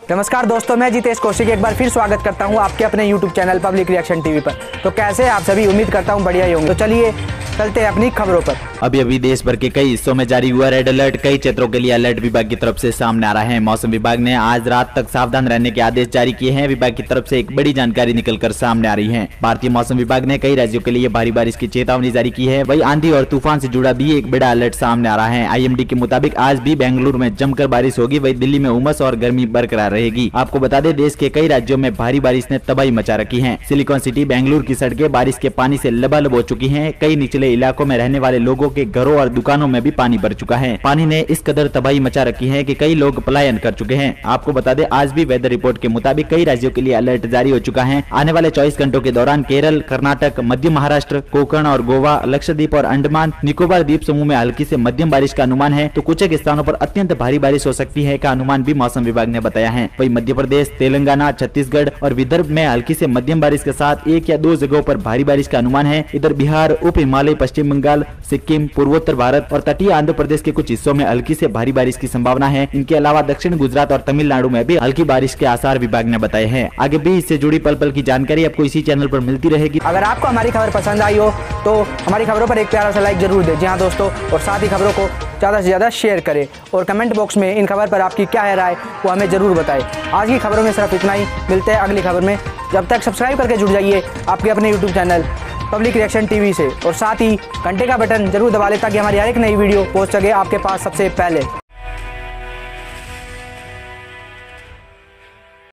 नमस्कार दोस्तों, मैं जितेश कौशिक एक बार फिर स्वागत करता हूं आपके अपने YouTube channel public reaction TV पर। तो कैसे आप सभी, उम्मीद करता हूं बढ़िया ही होंगे। तो चलिए चलते हैं अपनी खबरों पर। अभी देश भर के कई हिस्सों में जारी हुआ रेड अलर्ट कई क्षेत्रों के लिए अलर्ट विभाग की तरफ से सामने आ रहा है। मौसम विभाग ने आज रात तक सावधान रहने के आदेश जारी किए हैं। विभाग की तरफ से एक बड़ी जानकारी निकलकर सामने आ रही है। भारतीय मौसम विभाग ने कई राज्यों के लिए भारी बारिश की चेतावनी जारी की है। वही आंधी और तूफान से जुड़ा भी एक बड़ा अलर्ट सामने आ रहा है। IMD के मुताबिक आज भी बेंगलुरु में जमकर बारिश होगी। वही दिल्ली में उमस और गर्मी बरकरार रहेगी। आपको बता दें, देश के कई राज्यों में भारी बारिश ने तबाही मचा रखी है। सिलिकॉन सिटी बेंगलुरु की सड़कें बारिश के पानी से लबालब हो चुकी हैं। कई निचले इलाकों में रहने वाले लोगों के घरों और दुकानों में भी पानी भर चुका है। पानी ने इस कदर तबाही मचा रखी है कि कई लोग पलायन कर चुके हैं। आपको बता दें, आज भी वेदर रिपोर्ट के मुताबिक कई राज्यों के लिए अलर्ट जारी हो चुका है। आने वाले 24 घंटों के दौरान केरल, कर्नाटक, मध्य महाराष्ट्र, कोंकण और गोवा, लक्षद्वीप और अंडमान निकोबार द्वीप समूह में हल्की से मध्यम बारिश का अनुमान है। तो कुछ एक स्थानों पर अत्यंत भारी बारिश हो सकती है का अनुमान भी मौसम विभाग ने बताया है। वही मध्य प्रदेश, तेलंगाना, छत्तीसगढ़ और विदर्भ में हल्की से मध्यम बारिश के साथ 1 या 2 जगहों पर भारी बारिश का अनुमान है। इधर बिहार, उप हिमालय, पश्चिम बंगाल, सिक्किम, पूर्वोत्तर भारत और तटीय आंध्र प्रदेश के कुछ हिस्सों में हल्की से भारी बारिश की संभावना है। इनके अलावा दक्षिण गुजरात और तमिलनाडु में भी हल्की बारिश के आसार विभाग ने बताए हैं। आगे भी इससे जुड़ी पल पल की जानकारी आपको इसी चैनल पर मिलती रहेगी। अगर आपको हमारी खबर पसंद आई हो तो हमारी खबरों पर एक प्यारा सा लाइक जरूर दें। जी हाँ दोस्तों, और साथ ही खबरों को ज़्यादा से ज़्यादा शेयर करें और कमेंट बॉक्स में इन खबर पर आपकी क्या है राय वो हमें जरूर बताएं। आज की खबरों में सिर्फ इतना ही। मिलते हैं अगली खबर में। जब तक सब्सक्राइब करके जुड़ जाइए आपके अपने YouTube channel public reaction TV से, और साथ ही घंटे का बटन जरूर दबा लें ताकि हमारी हर एक नई वीडियो पहुंच सके आपके पास सबसे पहले।